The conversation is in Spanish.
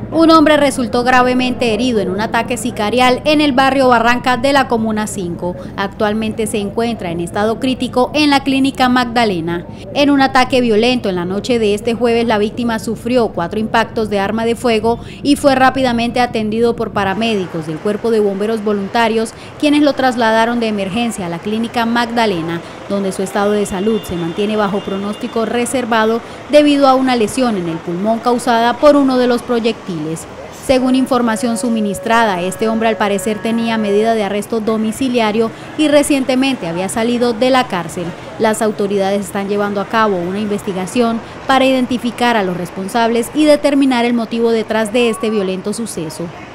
Un hombre resultó gravemente herido en un ataque sicarial en el barrio Barranca de la Comuna 5. Actualmente se encuentra en estado crítico en la clínica Magdalena. En un ataque violento en la noche de este jueves, la víctima sufrió 4 impactos de arma de fuego y fue rápidamente atendido por paramédicos del Cuerpo de Bomberos Voluntarios, quienes lo trasladaron de emergencia a la clínica Magdalena, donde su estado de salud se mantiene bajo pronóstico reservado debido a una lesión en el pulmón causada por uno de los proyectiles. Según información suministrada, este hombre al parecer tenía medida de arresto domiciliario y recientemente había salido de la cárcel. Las autoridades están llevando a cabo una investigación para identificar a los responsables y determinar el motivo detrás de este violento suceso.